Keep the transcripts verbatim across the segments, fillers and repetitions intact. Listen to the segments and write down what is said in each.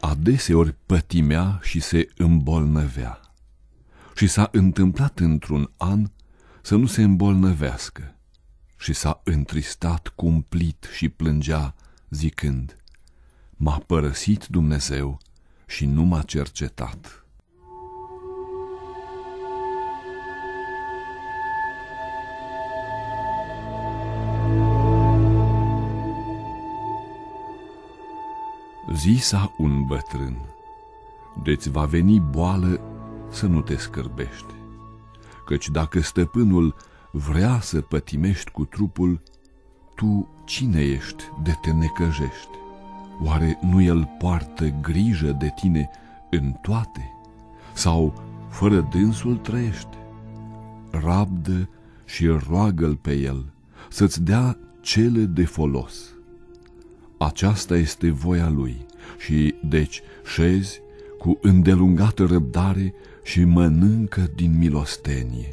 adeseori pătimea și se îmbolnăvea. Și s-a întâmplat într-un an să nu se îmbolnăvească și s-a întristat cumplit și plângea, zicând: m-a părăsit Dumnezeu și nu m-a cercetat. Zisa un bătrân: de-ți va veni boală să nu te scârbești, căci dacă stăpânul vrea să pătimești cu trupul, tu cine ești de te necăjești? Oare nu el poartă grijă de tine în toate? Sau fără dânsul trăiești? Rabdă și roagă-l pe el să-ți dea cele de folos. Aceasta este voia lui și deci șezi cu îndelungată răbdare și mănâncă din milostenie.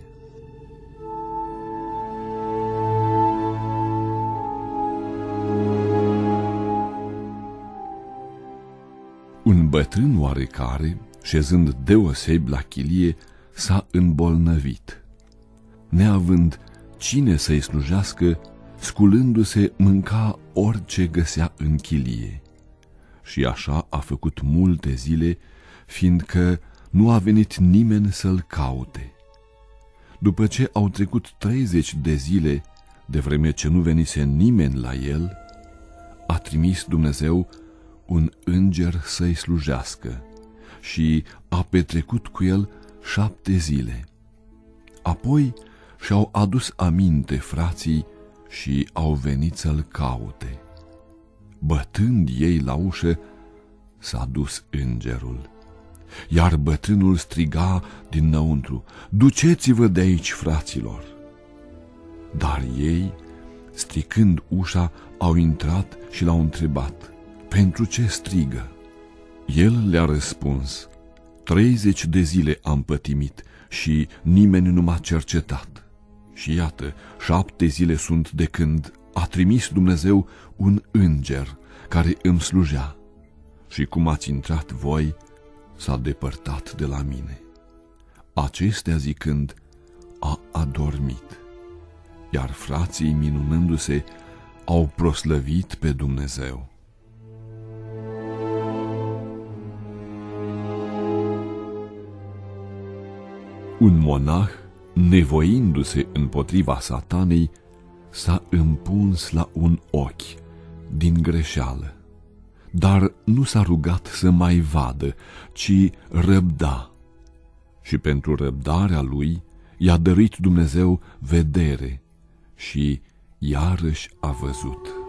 Un bătrân oarecare, șezând deosebi la chilie, s-a îmbolnăvit. Neavând cine să-i slujească, sculându-se, mânca orice găsea în chilie. Și așa a făcut multe zile, fiindcă nu a venit nimeni să-l caute. După ce au trecut treizeci de zile, de vreme ce nu venise nimeni la el, a trimis Dumnezeu un înger să-i slujească și a petrecut cu el șapte zile. Apoi și-au adus aminte frații și au venit să-l caute. Bătând ei la ușă, s-a dus îngerul, iar bătrânul striga dinăuntru: duceți-vă de aici, fraților! Dar ei, stricând ușa, au intrat și l-au întrebat: pentru ce strigă? El le-a răspuns: treizeci de zile am pătimit și nimeni nu m-a cercetat. Și iată, șapte zile sunt de când a trimis Dumnezeu un înger care îmi slujea. Și cum ați intrat voi, s-a depărtat de la mine. Acestea zicând, a adormit. Iar frații, minunându-se, au proslăvit pe Dumnezeu. Un monah, nevoindu-se împotriva Satanei, s-a împuns la un ochi din greșeală, dar nu s-a rugat să mai vadă, ci răbda. Și pentru răbdarea lui i-a dăruit Dumnezeu vedere și iarăși a văzut.